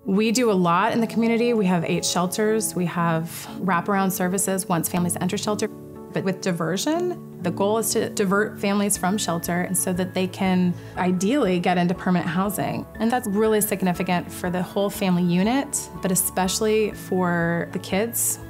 We do a lot in the community. We have 8 shelters. We have wraparound services once families enter shelter. But with diversion, the goal is to divert families from shelter so that they can ideally get into permanent housing. And that's really significant for the whole family unit, but especially for the kids.